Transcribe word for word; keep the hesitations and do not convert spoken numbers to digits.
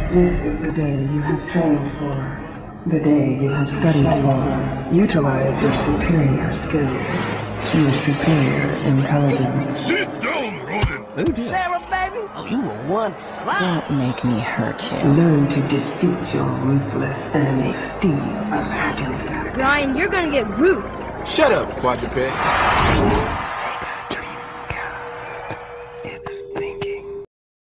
This is the day you have trained for. The day you have studied for. Utilize your superior skills. Your superior intelligence. Sit down, rodent! Sarah, baby? Oh, you were one fly. Don't make me hurt you. Learn to defeat your ruthless enemy, Steve of Hackensack. Ryan, you're gonna get roofed. Shut up, quadruped.